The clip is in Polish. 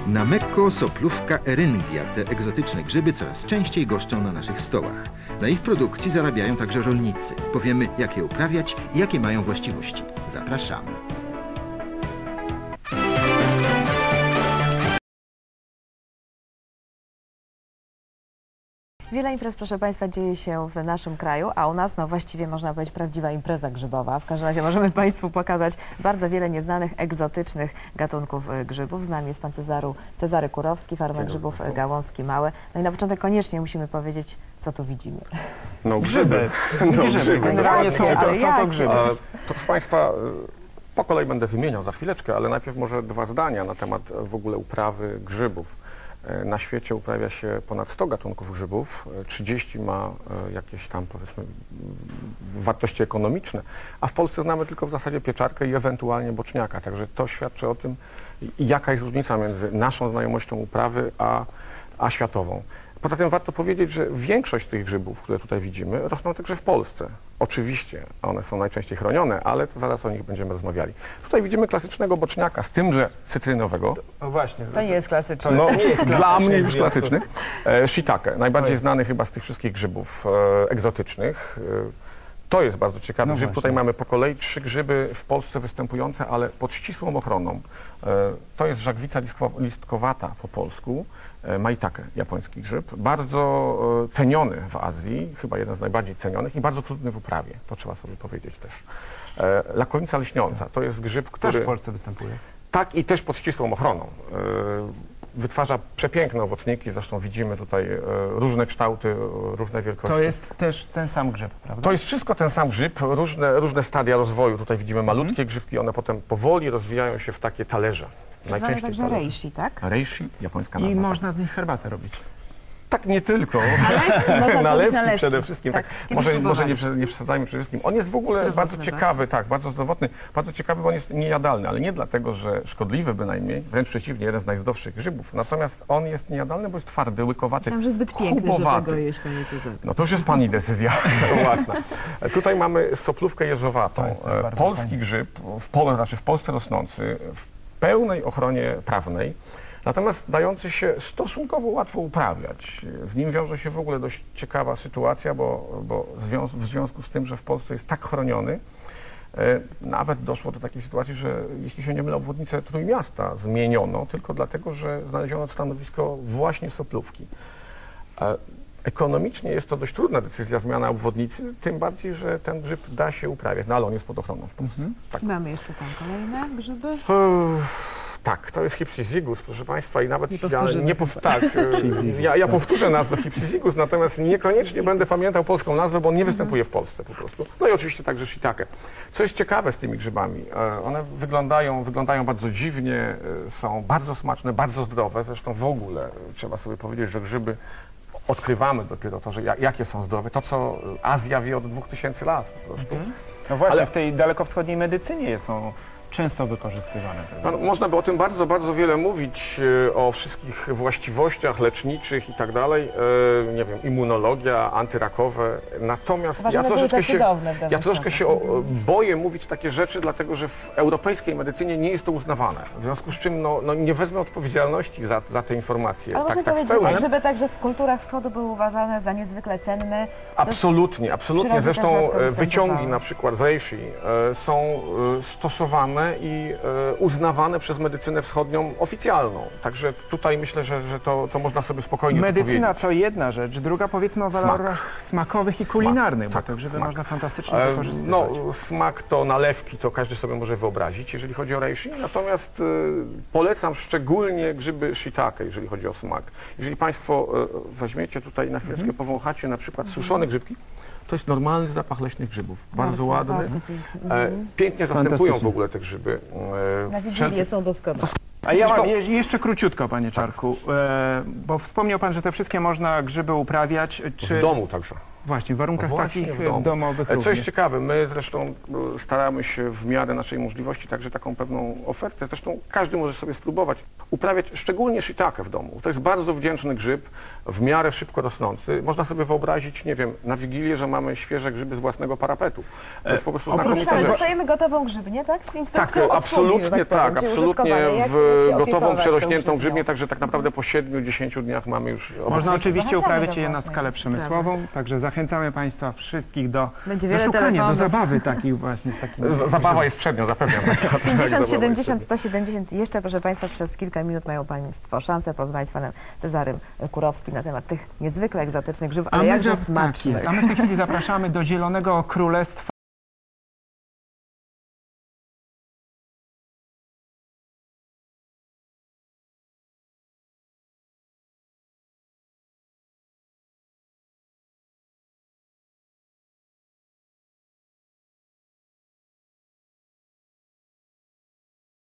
Na Mekko, soplówka, eryngia. Te egzotyczne grzyby coraz częściej goszczą na naszych stołach. Na ich produkcji zarabiają także rolnicy. Powiemy, jak je uprawiać i jakie mają właściwości. Zapraszamy. Wiele imprez, proszę Państwa, dzieje się w naszym kraju, a u nas, no właściwie można powiedzieć, prawdziwa impreza grzybowa. W każdym razie możemy Państwu pokazać bardzo wiele nieznanych, egzotycznych gatunków grzybów. Z nami jest pan Cezary Kurowski, farmer grzybów Gałązki Małe. No i na początek koniecznie musimy powiedzieć, co tu widzimy. No grzyby. Generalnie są to grzyby. Proszę Państwa, po kolei będę wymieniał za chwileczkę, ale najpierw może dwa zdania na temat w ogóle uprawy grzybów. Na świecie uprawia się ponad 100 gatunków grzybów, 30 ma jakieś tam, powiedzmy, wartości ekonomiczne, a w Polsce znamy tylko w zasadzie pieczarkę i ewentualnie boczniaka. Także to świadczy o tym, jaka jest różnica między naszą znajomością uprawy a światową. Poza tym warto powiedzieć, że większość tych grzybów, które tutaj widzimy, rosną także w Polsce. Oczywiście one są najczęściej chronione, ale to zaraz o nich będziemy rozmawiali. Tutaj widzimy klasycznego boczniaka, z tymże cytrynowego. No właśnie. To nie jest klasyczne. No, nie jest dla mnie już klasyczny. Shiitake, najbardziej znany chyba z tych wszystkich grzybów egzotycznych. To jest bardzo ciekawy grzyb. Tutaj mamy po kolei 3 grzyby w Polsce występujące, ale pod ścisłą ochroną. To jest żagwica listkowata po polsku, maitake, japoński grzyb. Bardzo ceniony w Azji, chyba jeden z najbardziej cenionych i bardzo trudny w uprawie, to trzeba sobie powiedzieć też. Lakonica lśniąca, to jest grzyb, który... Też w Polsce występuje. Tak, i też pod ścisłą ochroną. Wytwarza przepiękne owocniki, zresztą widzimy tutaj różne kształty, różne wielkości. To jest też ten sam grzyb, prawda? To jest wszystko ten sam grzyb, różne stadia rozwoju. Tutaj widzimy malutkie grzybki, one potem powoli rozwijają się w takie talerze. Najczęściej także reishi, tak? Reishi, japońska nazwa. I można z nich herbatę robić. Tak, nie tylko. Nalewki przede wszystkim. Tak. Może nie przesadzajmy przede wszystkim. On jest w ogóle bardzo ciekawy, tak, bardzo zdrowotny. Bardzo ciekawy, bo on jest niejadalny, ale nie dlatego, że szkodliwy bynajmniej, wręcz przeciwnie, jeden z najzdrowszych grzybów. Natomiast on jest niejadalny, bo jest twardy, łykowaty, myślałem, że zbyt piękny, żeby go jeść, panie Cezary. No to już jest pani decyzja własna. Tutaj mamy soplówkę jeżowatą. Polski grzyb, w Polsce rosnący, w pełnej ochronie prawnej. Natomiast dający się stosunkowo łatwo uprawiać. Z nim wiąże się w ogóle dość ciekawa sytuacja, bo w związku z tym, że w Polsce jest tak chroniony, nawet doszło do takiej sytuacji, że jeśli się nie mylę, obwodnicę Trójmiasta zmieniono tylko dlatego, że znaleziono stanowisko właśnie soplówki. Ekonomicznie jest to dość trudna decyzja, zmiana obwodnicy, tym bardziej, że ten grzyb da się uprawiać, no ale on jest pod ochroną w Polsce. Tak. Mamy jeszcze tam kolejne grzyby. Tak, to jest Hypsizygus, proszę Państwa, i nawet ja powtórzę nazwę Hypsizygus, natomiast niekoniecznie będę pamiętał polską nazwę, bo on nie występuje w Polsce po prostu. No i oczywiście także shiitake. Co jest ciekawe z tymi grzybami, one wyglądają bardzo dziwnie, są bardzo smaczne, bardzo zdrowe, zresztą w ogóle trzeba sobie powiedzieć, że grzyby odkrywamy dopiero to, że jakie są zdrowe, to co Azja wie od 2000 lat po prostu. No właśnie, ale w tej dalekowschodniej medycynie są często wykorzystywane. No, można by o tym bardzo, bardzo wiele mówić, o wszystkich właściwościach leczniczych i tak dalej, nie wiem, immunologia, antyrakowe, natomiast ja troszkę się boję mówić takie rzeczy, dlatego że w europejskiej medycynie nie jest to uznawane, w związku z czym no, nie wezmę odpowiedzialności za te informacje. Ale można powiedzieć, że żeby także w kulturach wschodu były uważane za niezwykle cenne. Absolutnie, absolutnie. Zresztą wyciągi na przykład z reishi są stosowane i uznawane przez medycynę wschodnią oficjalną. Także tutaj myślę, że to można sobie spokojnie Medycyna to jedna rzecz, druga powiedzmy o walorach smakowych i kulinarnych, bo te grzyby można fantastycznie wykorzystywać. No, smak to nalewki, to każdy sobie może wyobrazić, jeżeli chodzi o reishi, natomiast polecam szczególnie grzyby shiitake, jeżeli chodzi o smak. Jeżeli Państwo weźmiecie tutaj na chwileczkę, powąchacie na przykład suszone grzybki, to jest normalny zapach leśnych grzybów. Bardzo ładny. Bardzo pięknie zastępują w ogóle te grzyby. Na Wigilię są doskonałe. A ja mam jeszcze króciutko, panie Czarku, bo wspomniał pan, że te wszystkie można grzyby uprawiać. W domu także. Właśnie, w warunkach Właśnie takich w domu. domowych Co jest również. ciekawe, my zresztą staramy się w miarę naszej możliwości także taką pewną ofertę, zresztą każdy może sobie spróbować, uprawiać szczególnie shiitake w domu. To jest bardzo wdzięczny grzyb, w miarę szybko rosnący. Można sobie wyobrazić, nie wiem, na Wigilię, że mamy świeże grzyby z własnego parapetu. To jest po prostu znakomita Ale rzecz. dostajemy gotową grzybnię, tak? Z Tak, instrukcją obsługi, absolutnie że tak powiem, tak, czyli absolutnie użytkowanej. Jak się w opiekować gotową, tą przerośniętą grzybnią? grzybnię, także tak naprawdę po 7-10 dniach mamy już Można owocne. oczywiście Zachęcamy uprawiać do je na własnej skalę przemysłową, także zachęcamy Państwa wszystkich do Będzie do wiele szukania, do telefonów. zabawy takich właśnie z takimi. Zabawa jest przednią, zapewniam. 50, 70, 170. Jeszcze, proszę Państwa, przez kilka minut mają Państwo szansę porozmawiać z Panem Cezarym Kurowskim na temat tych niezwykle egzotycznych grzybów, ale jakże tak smacznych. jest. A my w tej chwili zapraszamy do Zielonego Królestwa.